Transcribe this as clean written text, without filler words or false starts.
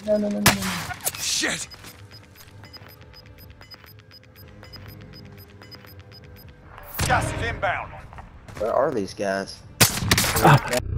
No, no, no, no, no, no. Shit! Gas is inbound. Where are these guys? Yeah.